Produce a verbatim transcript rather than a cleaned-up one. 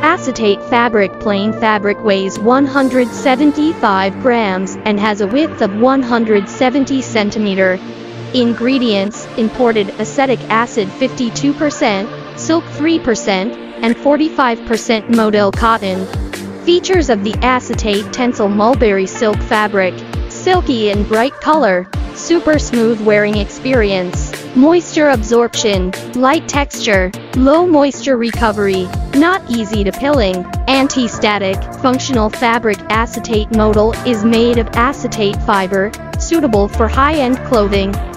Acetate fabric. Plain fabric weighs one hundred seventy-five grams and has a width of one hundred seventy centimeters. Ingredients: imported acetic acid fifty-two percent, silk three percent, and forty-five percent Modal cotton. Features of the acetate tencel: mulberry silk fabric, silky and bright color, super smooth wearing experience, moisture absorption, light texture, low moisture recovery, not easy to pilling, anti-static, functional fabric. Acetate Modal is made of acetate fiber, suitable for high-end clothing.